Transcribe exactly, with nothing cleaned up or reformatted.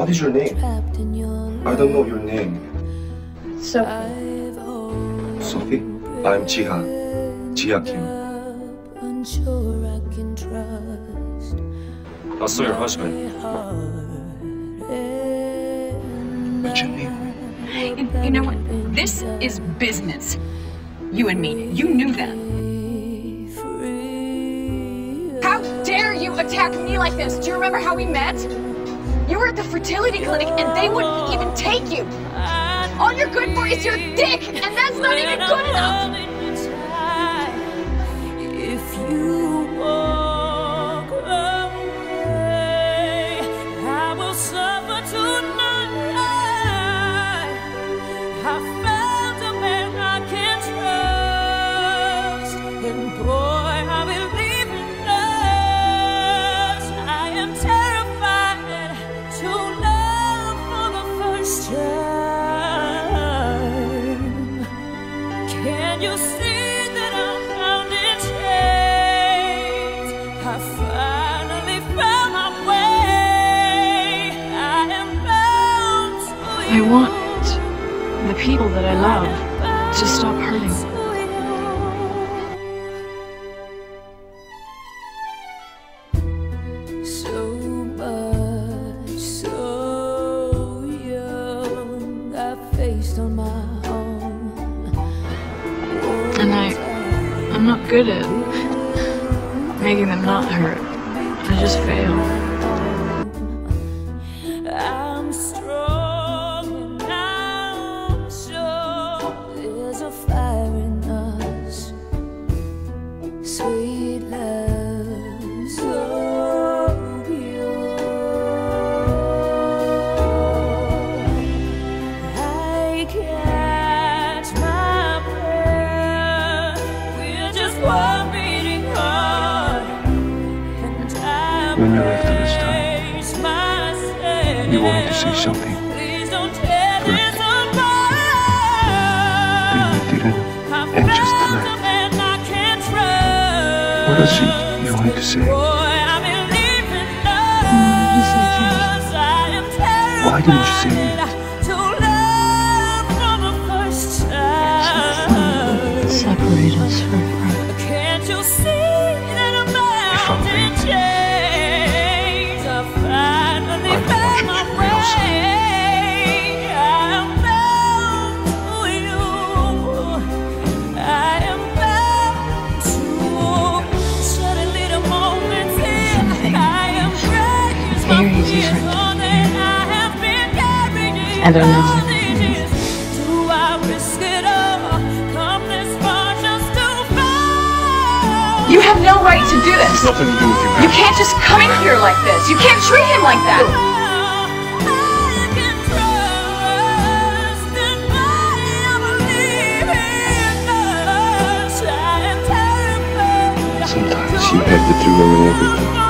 What is your name? I don't know your name. Sophie. Sophie? I'm Jihah. Jihah Kim. I saw your husband. What's your name? You, you know what? This is business. You and me. You knew that. How dare you attack me like this? Do you remember how we met? You were at the fertility clinic and they wouldn't even take you. All you're good for is your dick, and that's not even good enough. If you walk away, I will suffer tonight. I found a man I can trust, and boy, I believe in us. I am terrified to love for the first time. Can you see that I'm bound in chains? I finally found my way. I am bound to I you. want the people that I love to stop hurting. So much, so young, I faced on my own. And I, I'm not good at making them not hurt. I just fail. I'm strong and I'm sure there's a fire in us. Sweet love, so pure. I catch my breath. We're just one beating heart. And I When you left this time, praise myself. you wanted to say something. Please don't tear this apart. Then you didn't, and just left. What else you, you wanted to say? Why didn't you say it? Separate us forever. Can't you see that I'm bound in chains? I finally I don't want found you my to feel way. I'm bound to you. I am bound to suddenly the moment in. I am praised Very for different. all that I have been carrying. I don't know. All these years. Do I risk it all? Come this far just to fall? You have no right to do this. Nothing to do with you, You can't just come in here like this. You can't treat him like that. Sometimes you have to do everything.